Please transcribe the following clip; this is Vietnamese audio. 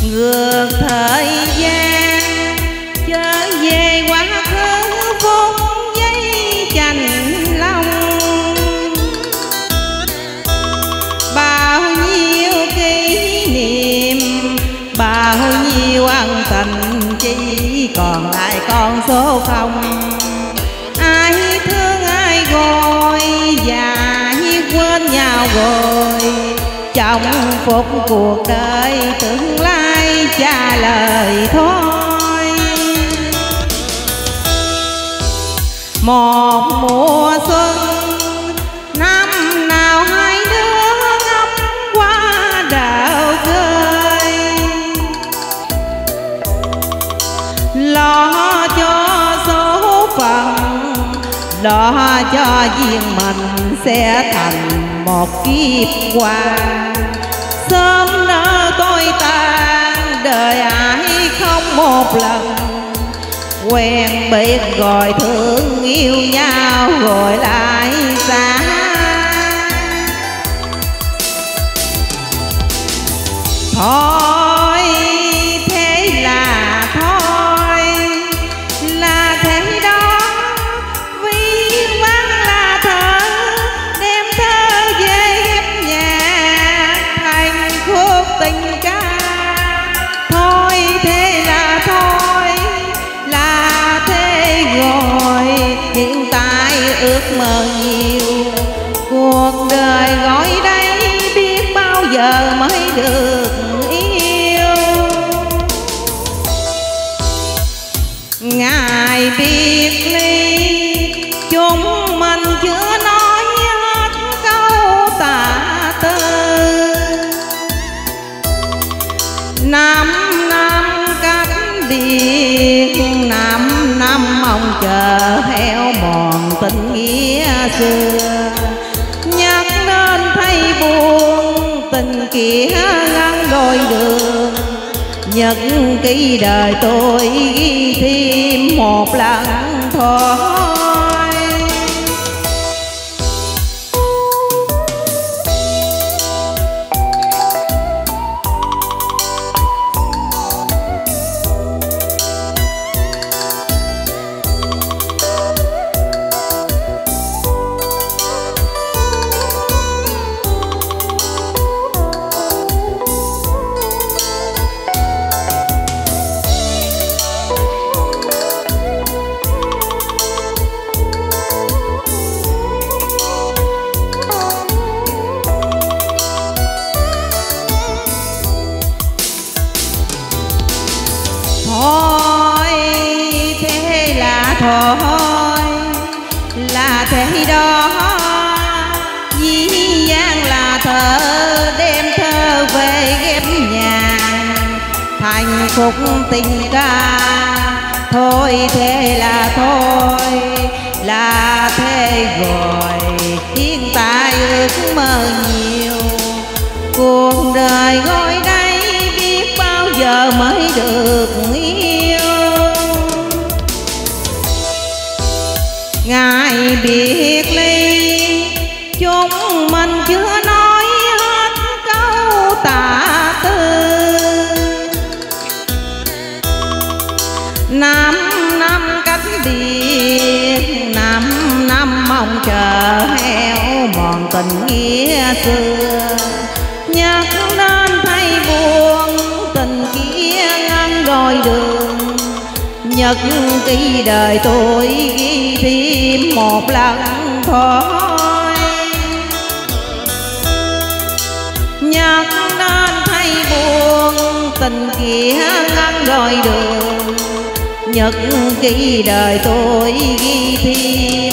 ngược thời gian trở về quá khứ phút giây chành lòng. Bao nhiêu kỷ niệm, bao nhiêu ân tình, chỉ còn lại con số không. Ai thương ai gọi và quên nhau rồi, trong phút cuộc đời tương lai trả lời thôi. Một mùa xuân năm nào hai đứa ngắm qua đào khơi, lo cho số phận, lo cho duyên mình sẽ thành một kiếp qua. Sớm nỡ tôi tan đời ai không một lần, quen biết rồi thương yêu nhau rồi lại xa. Thôi thế là thôi, là thế đó, vì vắng là thơ đem thơ về ghép nhạc thành khúc tình ca. Thôi thế là thôi, là thế rồi, hiện tại ước mơ nhiều, cuộc đời gọi đây biết bao giờ mới được yêu. Ngày biệt ly chúng mình chưa nói hết câu tà tư, 5 năm cách biệt, 5 năm mong chờ theo mòn tình nghĩa xưa. Nhắc đến thấy buồn tình kia ngăn đôi đường, nhật ký đời tôi ghi thêm một lần thôi. Thôi thế là thôi, là thế đó, dĩ dáng là thơ đem thơ về ghép nhạc thành khúc tình ca. Thôi thế là thôi, là thế rồi, hiện tại ước mơ nhiều, cuộc đời gọi đây biết bao giờ mới được yêu. Ngày biệt ly chúng mình chưa nói hết câu tà tư, 5 năm cách biệt, 5 năm mong chờ heo mòn tình nghĩa xưa. Nhắc đến thấy buồn tình kia ngăn đôi đường, nhật ký đời tôi ghi thêm một lần thôi. Nhắc đến thấy buồn tình kia ngăn đôi đường, nhật ký đời tôi ghi thêm